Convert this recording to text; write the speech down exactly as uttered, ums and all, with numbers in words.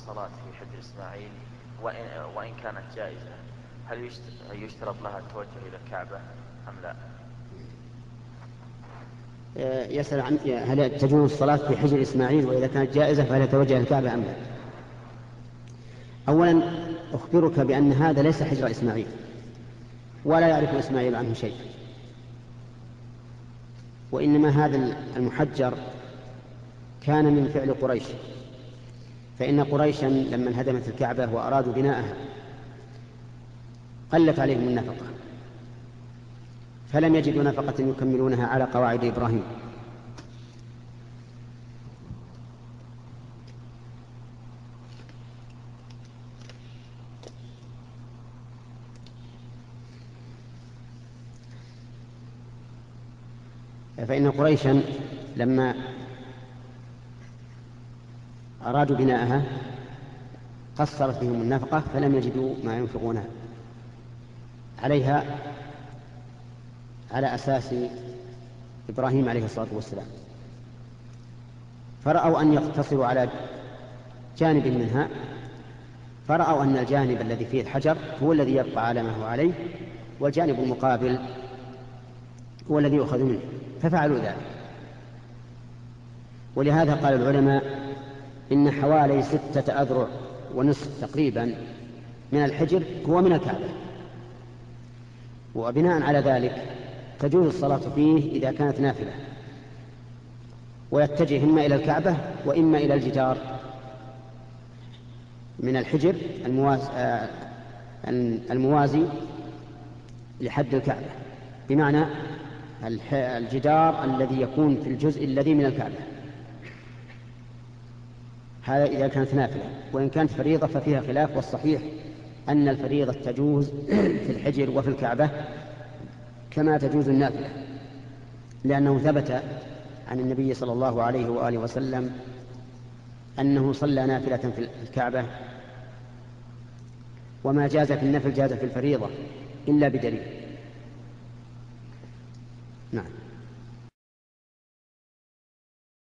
الصلاة في حجر إسماعيل وإن, وإن كانت جائزة، هل يشترط لها التوجه إلى الكعبة أم لا؟ يسأل عن هل تجوز الصلاة في حجر إسماعيل وإذا كانت جائزة فهل يتوجه الكعبة أم لا؟ أولا أخبرك بأن هذا ليس حجر إسماعيل ولا يعرف إسماعيل عنه شيء، وإنما هذا المحجر كان من فعل قريش، فإن قريشا لما انهدمت الكعبة وأرادوا بناءها قلت عليهم النفقة فلم يجدوا نفقة يكملونها على قواعد إبراهيم. فإن قريشا لما أرادوا بناءها قصرت بهم النفقة فلم يجدوا ما ينفقونها عليها على أساس إبراهيم عليه الصلاة والسلام، فرأوا أن يقتصروا على جانب منها، فرأوا أن الجانب الذي فيه الحجر هو الذي يبقى على ما هو عليه والجانب المقابل هو الذي يؤخذ منه، ففعلوا ذلك. ولهذا قال العلماء إن حوالي ستة أذرع ونصف تقريبا من الحجر هو من الكعبة، وبناء على ذلك تجوز الصلاة فيه إذا كانت نافلة، ويتجه إما إلى الكعبة وإما إلى الجدار من الحجر الموازي, الموازي لحد الكعبة، بمعنى الجدار الذي يكون في الجزء الذي من الكعبة. هذا إذا كانت نافلة، وإن كانت فريضة ففيها خلاف، والصحيح أن الفريضة تجوز في الحجر وفي الكعبة كما تجوز النافلة، لأنه ثبت عن النبي صلى الله عليه وآله وسلم أنه صلى نافلة في الكعبة، وما جاز في النفل جاز في الفريضة إلا بدليل. نعم.